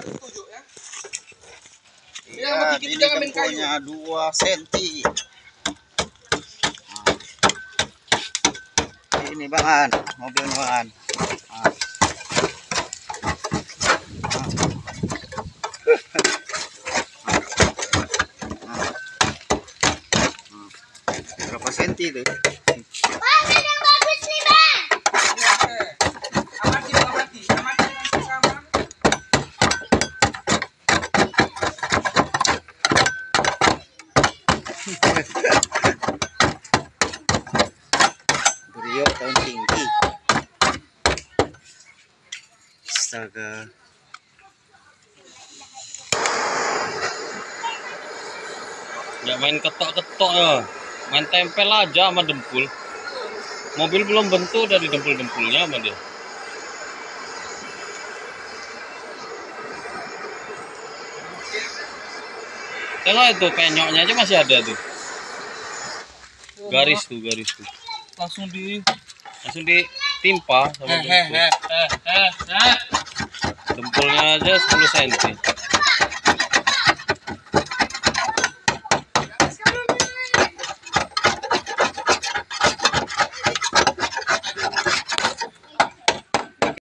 Iya, ini dempulnya 2 cm. Ini Bang, mobilnya Bang. Berapa senti itu? Wah, yang bagus nih, Bang. Amati. Brio tahun tinggi. Astaga. Ya main ketok-ketok ya. Main tempel aja sama dempul. Mobil belum bentuk dari dempul-dempulnya sama dia. Tengok itu penyoknya aja masih ada tuh. Garis tuh. Langsung ditimpa sama dempul. Dempulnya aja 10 cm.